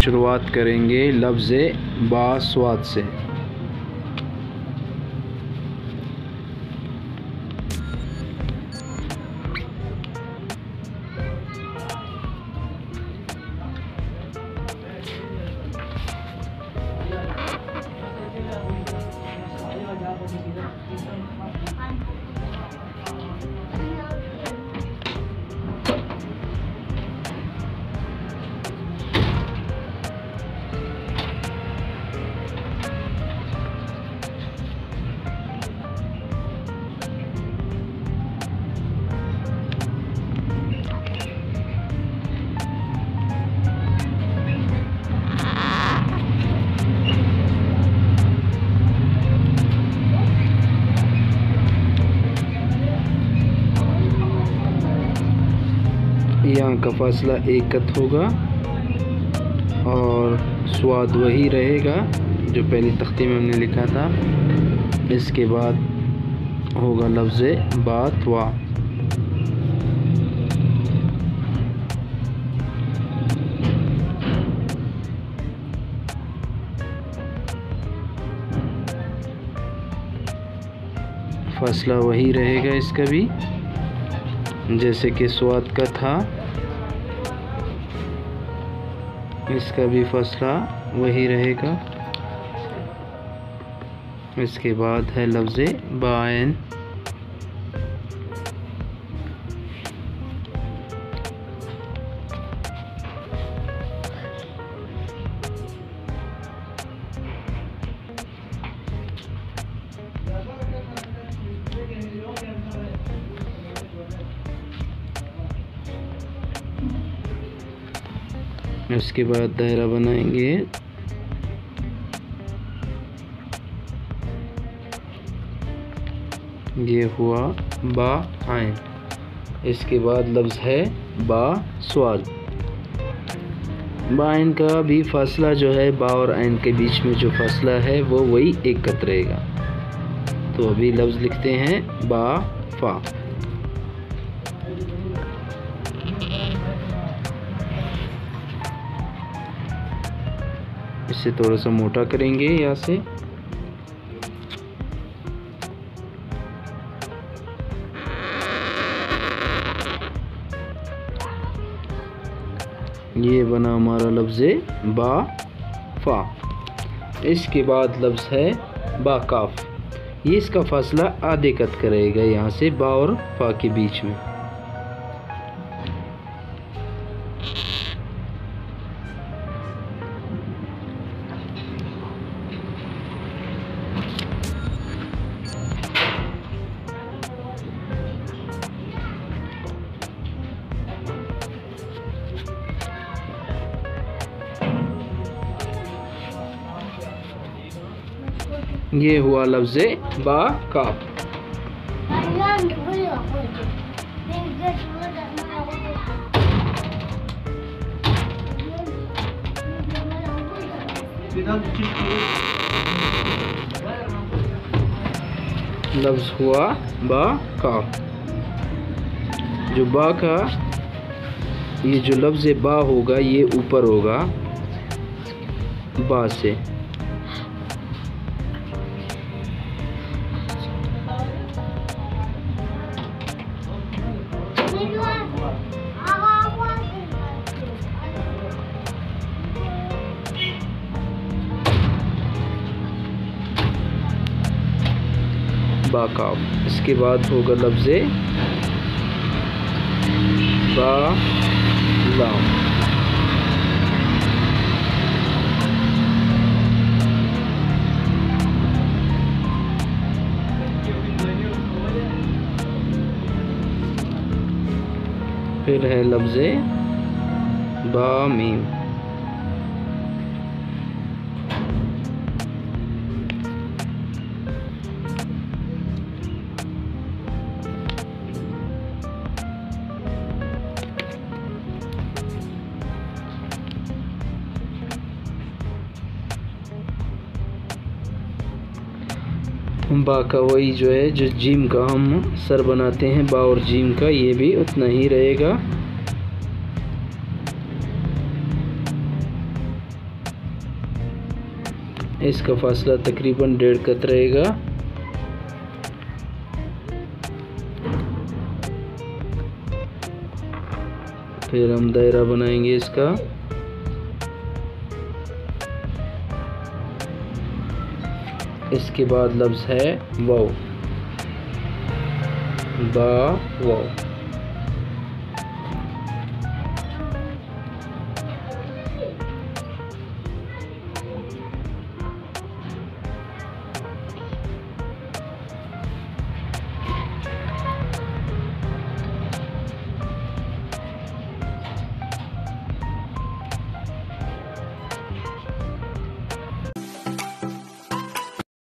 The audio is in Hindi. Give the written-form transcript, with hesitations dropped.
शुरुआत करेंगे लफ्ज़ बा स्वाद से। यहाँ का फासला एक कत होगा और स्वाद वही रहेगा जो पहली तख्ती में हमने लिखा था। इसके बाद होगा लफ्ज़ बात वा। फासला वही रहेगा इसका भी, जैसे कि स्वाद का था। इसका भी फासला वही रहेगा। इसके बाद है लफ्ज़ बायन। उसके बाद दायरा बनाएंगे। ये हुआ बा आइन। इसके बाद लफ्ज़ है बा स्वाद। बा आइन का भी फासला जो है बा और आइन के बीच में जो फासला है वो वही एक कत रहेगा। तो अभी लफ्ज़ लिखते हैं बा फा। इसे थोड़ा सा मोटा करेंगे यहाँ से। ये बना हमारा लफ्ज़ बा फा। इसके बाद लफ्ज़ है बा काफ। ये इसका फासला आधे कत करेगा यहाँ से बा और फा के बीच में। ये हुआ लफ्ज़ बा काफ। लफ्ज़ हुआ बा काफ। जो बा का ये जो लफ्ज़ बा होगा ये ऊपर होगा बा से। बा काफ। इसके बाद होगा लफ्ज़ बा लाम। फिर है लफ्ज़ बा मीम। बा का वही जो है जो जीम का हम सर बनाते हैं, बा और जीम का ये भी उतना ही रहेगा। इसका फासला तकरीबन 1.5 कत रहेगा। फिर हम दायरा बनाएंगे इसका। इसके बाद लफ्ज़ है वाव, बा वाव।